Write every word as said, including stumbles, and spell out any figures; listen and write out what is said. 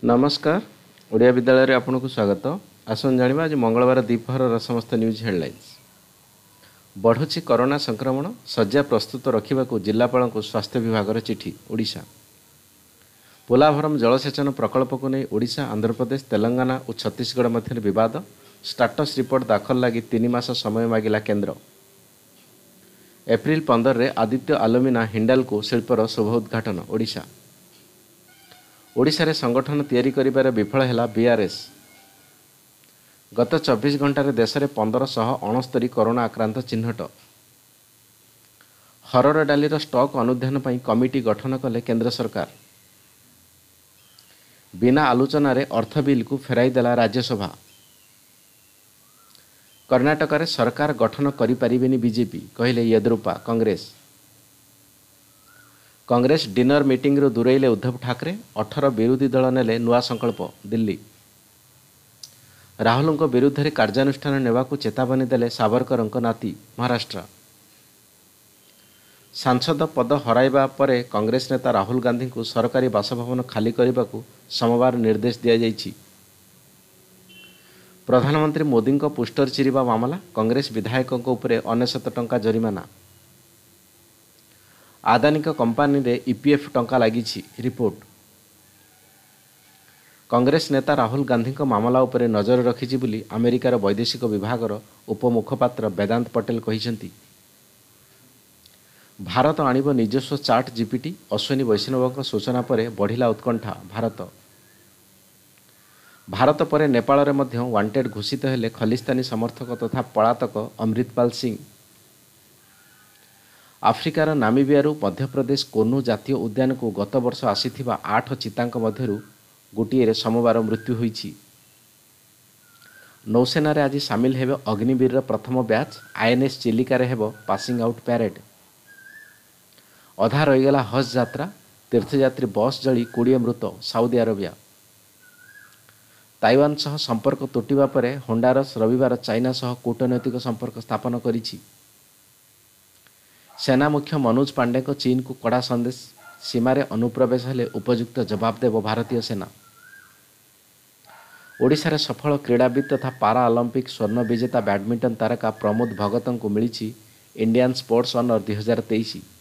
नमस्कार ओडिया विद्यालय आपन को स्वागत। आसन जानिबा आज मंगलवार द्विपहर समस्त न्यूज हेडलाइंस। बढ़ुची कोरोना संक्रमण, शज्या प्रस्तुत रखा जिलापाल को स्वास्थ्य विभाग चिठी। ओडिशा पोलाभरम जलसेचन प्रकल्प को नहीं ओडिशा, आंध्र प्रदेश, तेलंगाना और छत्तीसगढ़ मध्य विवाद। स्टाटस रिपोर्ट दाखल लगी तीन मास समय मागिला केन्द्र। एप्रिल पंदर रे आदित्य आलुमिना हिंडाल को शिल्पर शुभ उद्घाटन। ओडिशा ओडिशा रे संगठन तैयारी करिबारे विफल हैला बीआरएस। गत चौबीस घंटे देश में पंद्रह सौ अणस्तरी कोरोना आक्रांत चिन्हट। हरड़ डालीर स्टक अनुध्यान पर कमिटी गठन कले केंद्र सरकार। बिना आलोचन अर्थ बिल को फेराईदेला राज्यसभा। कर्नाटक रे सरकार गठन करि परिबेनी बीजेपी, कहले येदियुरप्पा। कांग्रेस कांग्रेस डिनर मीटिंग रो दूरेले उद्धव ठाकरे। अठारह विरोधी दल नेले नुआ संकल्प। दिल्ली राहुल विरुद्ध रे कार्यानुष्ठान नेवाकू चेतावनी देले सावरकर नाती। महाराष्ट्र सांसद पद हराइबा परे कांग्रेस नेता राहुल गांधी को सरकारी बासभवन खाली करने को सोमवार निर्देश दिया जाइछि। प्रधानमंत्री मोदी को पोस्टर चिरिबा मामला, कांग्रेस विधायकों उपरे अनेशत टंका जरिमाना। आदानी कंपानी रे ईपीएफ टंका लगी रिपोर्ट। कांग्रेस नेता राहुल गांधी मामला उपरे नजर रखिछि बोली अमेरिकार वैदेशिक विभागर उपमुखपात्र वेदांत पटेल कहिसेंती। भारत आणिब निजस्व चाट जीपीटी, अश्विनी वैष्णव सूचना पर बढ़िला उत्कंठा। भारत भारत पर नेपाल रे मध्य वांटेड घोषित हेले खलिस्तानी समर्थक तथा पलातक अमृतपाल सिंह। आफ्रिकार नामिबियारू मध्यप्रदेश कोनू जातीय उद्यान को गत वर्ष आसीथिबा आठ चितांक मध्यरु गोटिए सोमवार मृत्यु होईछि। नौसेना रे आज सामिल हेबे अग्निवीर प्रथम बैच। आईएनएस चिलिका रे हेबो पासिंग आउट पैरेड। अधा रहीगला हज यात्रा, तीर्थयात्री बस जली कोड़े मृत। साउदी अरेबिया ताइवान सह संपर्क तुटिबा परे होंडारस रविवार चाइना सह कूटनैतिक संपर्क स्थापन करिछि। सेना मुख्य मनोज पांडे को चीन को कड़ा संदेश। सीमारे अनुप्रवेश हेले उपयुक्त जवाब देव भारतीय सेना। ओडिशा रे सफल क्रीड़ाविद तथा पारा ओलंपिक स्वर्ण विजेता बैडमिंटन तारका प्रमोद भगत को मिली इंडियन स्पोर्ट्स ऑनर दुई हजार तेईस।